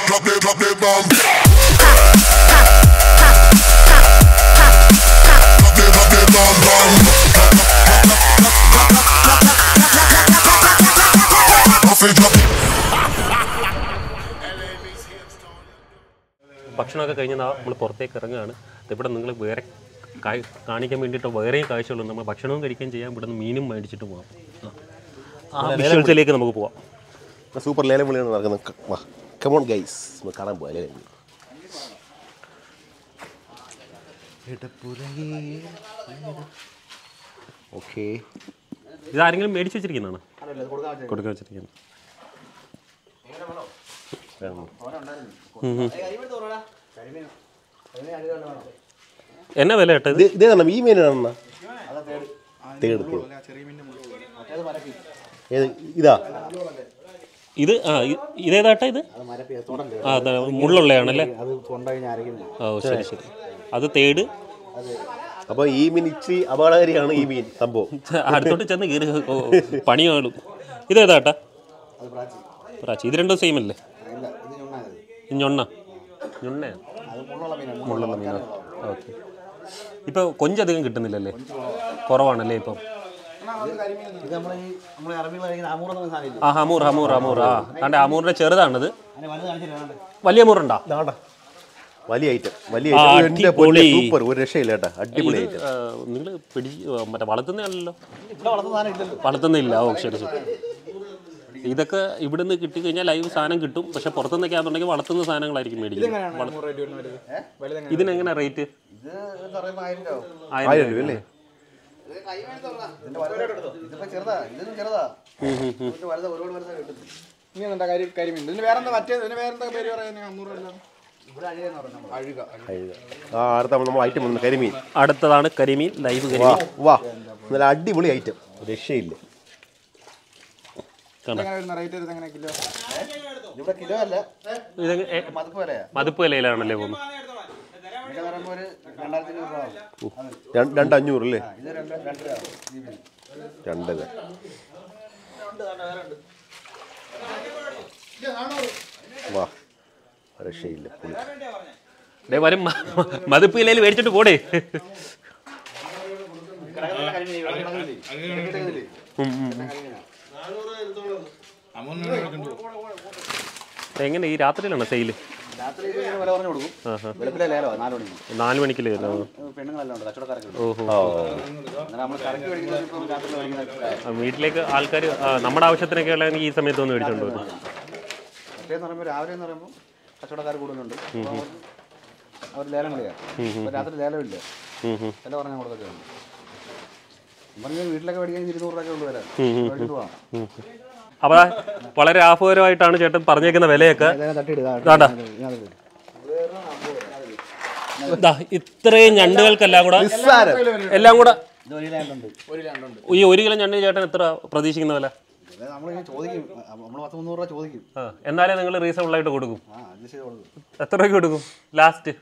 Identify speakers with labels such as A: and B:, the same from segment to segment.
A: ഭക്ഷണമൊക്കെ കഴിഞ്ഞ് നമ്മൾ പുറത്തേക്ക് ഇറങ്ങുകയാണ്. ഇവിടെ നിങ്ങൾ വേറെ കാണിക്കാൻ വേണ്ടിയിട്ട് വേറെയും കാഴ്ചകളുണ്ട്. നമ്മൾ ഭക്ഷണവും കഴിക്കുകയും ചെയ്യാം. ഇവിടെ നിന്ന് മീനും മേടിച്ചിട്ട് പോകാം. ആ വിഷ്വൽസിലേക്ക് നമുക്ക് പോവാം.
B: സൂപ്പർ ലേലം വിളിയാണ് നടക്കുന്നത്. കമോൺ ഗൈസ്, നമുക്ക് കാണാൻ പോവാം ലേലം. ഓക്കെ,
A: ഇതാരെങ്കിലും മേടിച്ച് വെച്ചിരിക്കുന്നതാണ്? കൊടുക്കാൻ വെച്ചിരിക്കുന്നത്. എന്നാ വില കേട്ടോ?
B: ഇതേതാണ് ഈ മീനാണ്? ഇതാ
A: ഇത് ഇതേതാട്ടാ? ഇത് മുള്ളുള്ളതാണല്ലേ? ഓ ശരി ശരി. അത് തേട്.
B: അപ്പോൾ ഈ മീൻ ഇച്ചിരി അപകടകാരിയാണ്. ഈ മീൻ സംഭവം
A: അടുത്തോട്ട് ചെന്ന് കയറി പണിയാളും. ഇതേതാട്ടാ? പ്രാച്ചി. ഇത് രണ്ടും സെയിം അല്ലേ? ഞൊണ്ണ മുള്ളുള്ള മീനാണ്. ഓക്കെ. ഇപ്പോൾ കൊഞ്ചധികം കിട്ടുന്നില്ലല്ലേ? കുറവാണല്ലേ ഇപ്പം? ആ ഹമൂർ. ആ അതെ, അമൂറിൻ്റെ ചെറുതാണത്. വലിയ അമൂറുണ്ടോ?
B: വലിയ ഐറ്റം, വലിയ സൂപ്പർ, ഒരു രക്ഷയില്ല കേട്ടോ, അടിപൊളി ഐറ്റം.
A: നിങ്ങൾ മറ്റേ വളർത്തുന്നതാണല്ലോ? വളർത്തുന്നില്ല. ഓ ശരി ശരി. ഇതൊക്കെ ഇവിടെ നിന്ന് കിട്ടിക്കഴിഞ്ഞാൽ ലൈവ് സാധനം കിട്ടും. പക്ഷെ പുറത്തുനിന്നൊക്കെ ആണെന്നുണ്ടെങ്കിൽ വളർത്തുന്ന സാധനങ്ങളായിരിക്കും മേടിക്കുന്നത്. ഇതിനെങ്ങനെ റേറ്റ്? 1000 രൂപ അല്ലേ?
B: കരിമീൻ.
A: അടുത്തതാണ് കരിമീൻ, ലൈവ് കരിമീൻ.
B: വാ, നല്ല അടിപൊളി ഐറ്റം, രക്ഷയില്ല.
A: മതിപ്പ് വിലയിലാണല്ലേ പോകുന്നത്?
B: 2500 അല്ലേ? 2. വാ, രക്ഷയില്ല.
A: വരും മതിപ്പ് വിലയിൽ മേടിച്ചിട്ട് പോടേ. എങ്ങനെ ഈ രാത്രിയിലാണോ സെയില്? 4 മണിക്ക്. വീട്ടിലേക്ക് ആൾക്കാർ നമ്മുടെ ആവശ്യത്തിനൊക്കെ ഉള്ള ഈ സമയത്ത് ഒന്ന് മേടിച്ചോണ്ട് വരും.
C: രാവിലെ എന്ന് പറയുമ്പോൾ കച്ചവടക്കാർ കൂടുതലുണ്ട്. അവർ ലേലം കളിയാണ്. രാത്രി ലേലമില്ല. വില പറഞ്ഞാൽ കൊടുത്തൊക്കെയാണ്. വീട്ടിലൊക്കെ മേടിക്കാൻ 200 രൂപയൊക്കെ ഉള്ളു വില.
A: അപ്പൊ വളരെ ആഹ്ലാദപരമായിട്ടാണ് ചേട്ടൻ പറഞ്ഞേക്കുന്ന വിലയൊക്കെ. ഇത്രയും ഞണ്ടുകൾക്കെല്ലാം കൂടെ ഈ 1 കിലോ ഞണ്ട് ചേട്ടൻ എത്ര പ്രതീക്ഷിക്കുന്ന വില? എന്നാലേ നിങ്ങൾ റീസണബിൾ ആയിട്ട് കൊടുക്കും. എത്ര രൂപയ്ക്ക് കൊടുക്കും ലാസ്റ്റ്?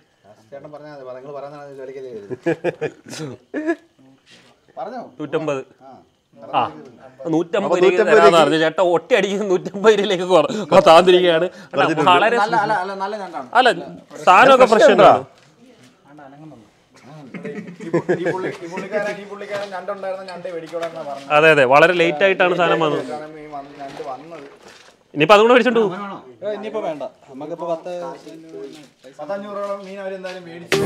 A: 150. ആ 150 രൂപ പറഞ്ഞു ചേട്ടാ. ഒറ്റ അടിക്കുന്ന 150 രൂപയിലേക്ക് താന്നിരിക്കുകയാണ്. വളരെ അല്ല, സാധനമൊക്കെ ഫ്രഷ് ഉണ്ടാവും. അതെ അതെ, വളരെ ലേറ്റ് ആയിട്ടാണ് സാധനം വന്നത്. ഇനിയിപ്പോ അതുകൊണ്ട് മേടിച്ചോണ്ട് പോകും.
C: ഇനിയിപ്പോ വേണ്ട, നമുക്കിപ്പോ 10-500 മീൻ അവരെന്തായാലും മേടിച്ചു.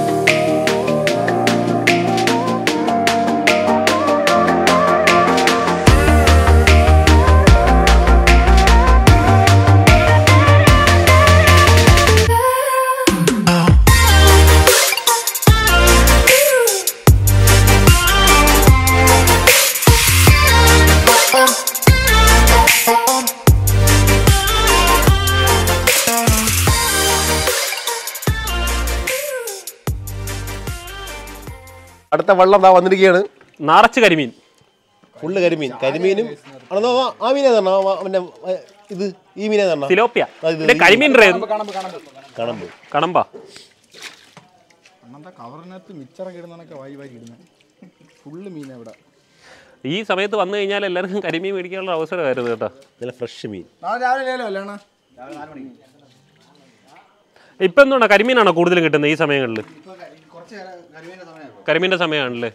B: അടുത്ത വള്ളം ദാ വന്നിരിക്കുകയാണ്.
A: നിറച്ച് കരിമീൻ,
B: ഫുള്ള് കരിമീൻ. കരിമീനും ആ മീനെ തരണോ? പിന്നെ ഇത് ഈ മീനെ തരണോ?
A: സിലോപ്പിയ. കരിമീൻ കണമ്പ. ഈ സമയത്ത് വന്നു കഴിഞ്ഞാൽ എല്ലാവർക്കും കരിമീൻ മേടിക്കാനുള്ള അവസരമായിരുന്നു കേട്ടോ.
B: നല്ല ഫ്രഷ് മീൻ.
A: ഇപ്പം എന്തുകൊണ്ടാണ് കരിമീനാണോ കൂടുതൽ കിട്ടുന്നത് ഈ സമയങ്ങളിൽ?
C: കുറച്ച് കരിമീൻ്റെ സമയമാണ്.
A: കരിമീൻ്റെ സമയമാണല്ലേ?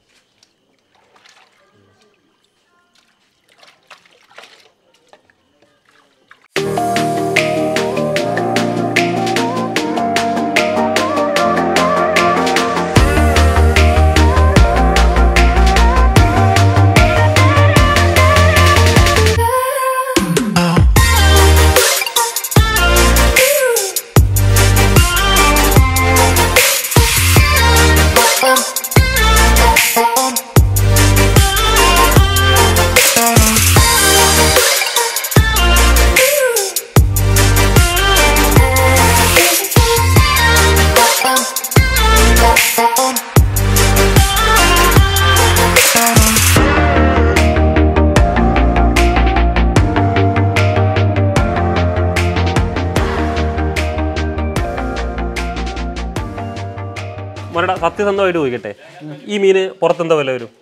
A: മോനടാ സത്യസന്ധമായിട്ട് ചോദിക്കട്ടെ, ഈ മീന് പുറത്തെന്താ വില വരും?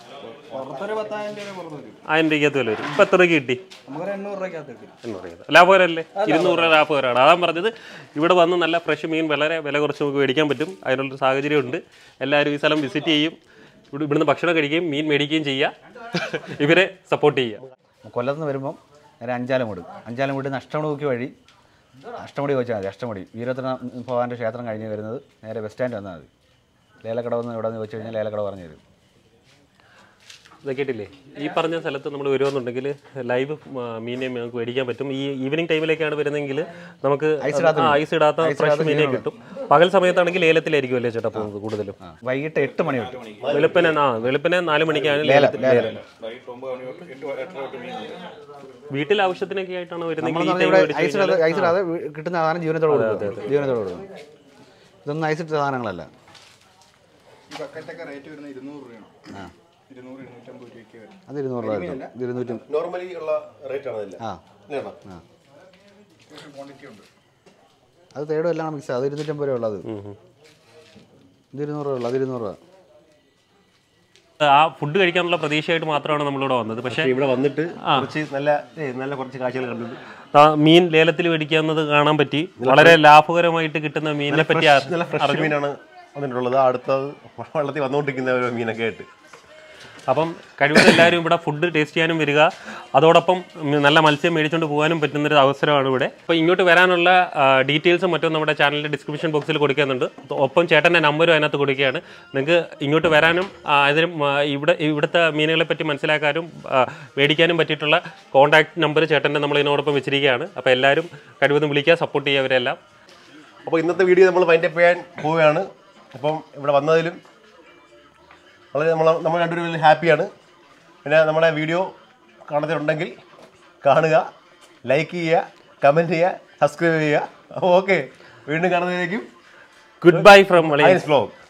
A: 1000 രൂപയ്ക്കകത്ത് വില വരും. ഇപ്പം എത്ര രൂപയ്ക്ക് കിട്ടി? 800 രൂപ. ലാഭകരമല്ലേ? 200 രൂപ ലാഭകരമാണ്. അതാണ് പറഞ്ഞത്, ഇവിടെ വന്ന് നല്ല ഫ്രഷ് മീൻ വളരെ വില കുറച്ച് നമുക്ക് മേടിക്കാൻ പറ്റും. അതിനുള്ളൊരു സാഹചര്യമുണ്ട്. എല്ലാവരും ഈ സ്ഥലം വിസിറ്റ് ചെയ്യും, ഇവിടുന്ന് ഭക്ഷണം കഴിക്കുകയും മീൻ മേടിക്കുകയും ചെയ്യുക, ഇവരെ സപ്പോർട്ട് ചെയ്യുക.
C: കൊല്ലത്ത് നിന്ന് വരുമ്പം നേരെ അഞ്ചാലമൂട് അഷ്ടമുടി വഴി അഷ്ടമുടി ചോദിച്ചാൽ മതി. അഷ്ടമുടി വീരത്ര ഭഗവാന്റെ ക്ഷേത്രം കഴിഞ്ഞ് വരുന്നത് നേരെ ബസ് സ്റ്റാൻഡ് വന്നാൽ മതി. ലേലക്കട വന്ന് ഇവിടെ നിന്ന് ചോദിച്ചു കഴിഞ്ഞാൽ ലേലക്കട പറഞ്ഞു തരും.
A: ഇതൊക്കെ കേട്ടില്ലേ? ഈ പറഞ്ഞ സ്ഥലത്ത് നമ്മൾ വരുമെന്നുണ്ടെങ്കിൽ ലൈവ് മീനെ നമുക്ക് മേടിക്കാൻ പറ്റും. ഈ ഈവനിങ് ടൈമിലേക്കാണ് വരുന്നതെങ്കിൽ നമുക്ക് ഐസ് ഇടാത്ത ഫ്രഷ് മീനെ കിട്ടും. പകൽ സമയത്താണെങ്കിൽ ലേലത്തിലായിരിക്കും അല്ലേ ചേട്ടാ പോകുന്നത് കൂടുതലും?
C: വൈകിട്ട് 8 മണി തൊട്ട്
A: വെളുപ്പിനെ 4 മണിക്കാണ് ലേലം. വീട്ടിൽ ആവശ്യത്തിനൊക്കെ ആയിട്ടാണ് വരുന്നത്.
C: ഐസ് ഇടാതെ കിട്ടുന്ന സാധനം ജീവനത്തോട് കൊടുക്കും. ഇതൊന്നും ഐസ് ഇട്ട സാധനങ്ങളല്ല. അത് 200 രൂപ.
B: നോർമലി ഉള്ള റേറ്റ് ആണ്.
C: അത് തേടും എല്ലാം മിക്സ്. അത് 250 രൂപ ഉള്ളത്. ഇത് 200 രൂപ ഉള്ളത്. അത് 200 രൂപ.
A: ആ ഫുഡ് കഴിക്കാനുള്ള പ്രതീക്ഷയായിട്ട് മാത്രമാണ് നമ്മളിവിടെ വന്നത്. പക്ഷേ ഇവിടെ വന്നിട്ട് നല്ല കുറച്ച് കാഴ്ചകൾ കണ്ടത്. മീൻ ലേലത്തിൽ മേടിക്കാവുന്നത് കാണാൻ പറ്റി. വളരെ ലാഭകരമായിട്ട് കിട്ടുന്ന മീനിനെ പറ്റി
B: നല്ല ഫ്രഷ് മീനാണ് വന്നിട്ടുള്ളത്. അടുത്തത് വെള്ളത്തിൽ വന്നുകൊണ്ടിരിക്കുന്ന ഒരു മീനൊക്കെ ആയിട്ട്.
A: അപ്പം കഴിവതും എല്ലാവരും ഇവിടെ ഫുഡ് ടേസ്റ്റ് ചെയ്യാനും വരിക, അതോടൊപ്പം നല്ല മത്സ്യം മേടിച്ചുകൊണ്ട് പോകാനും പറ്റുന്നൊരു അവസരമാണ് ഇവിടെ. അപ്പോൾ ഇങ്ങോട്ട് വരാനുള്ള ഡീറ്റെയിൽസും മറ്റും നമ്മുടെ ചാനലിൻ്റെ ഡിസ്ക്രിപ്ഷൻ ബോക്സിൽ കൊടുക്കുന്നുണ്ട്. ഒപ്പം ചേട്ടൻ്റെ നമ്പരും അതിനകത്ത് കൊടുക്കുകയാണ്. നിങ്ങൾക്ക് ഇങ്ങോട്ട് വരാനും അതിന് ഇവിടുത്തെ മീനുകളെ പറ്റി മനസ്സിലാക്കാനും മേടിക്കാനും പറ്റിയിട്ടുള്ള കോൺടാക്ട് നമ്പർ ചേട്ടൻ്റെ നമ്മൾ ഇതിനോടൊപ്പം വെച്ചിരിക്കുകയാണ്. അപ്പോൾ എല്ലാവരും കഴിവതും വിളിക്കുക, സപ്പോർട്ട് ചെയ്യുക അവരെല്ലാം.
B: അപ്പോൾ ഇന്നത്തെ വീഡിയോ നമ്മൾ വൈൻഡപ്പ് ചെയ്യാൻ പോവുകയാണ്. അപ്പം ഇവിടെ വന്നതിലും വളരെ നമ്മൾ രണ്ടുപേരും വലിയ ഹാപ്പിയാണ്. പിന്നെ നമ്മുടെ വീഡിയോ കാണുന്നുണ്ടെങ്കിൽ കാണുക, ലൈക്ക് ചെയ്യുക, കമൻറ്റ് ചെയ്യുക, സബ്സ്ക്രൈബ് ചെയ്യുക. ഓക്കെ, വീണ്ടും കാണുന്നതിലേക്കും
A: ഗുഡ് ബൈ ഫ്രം വ്ളോഗ്.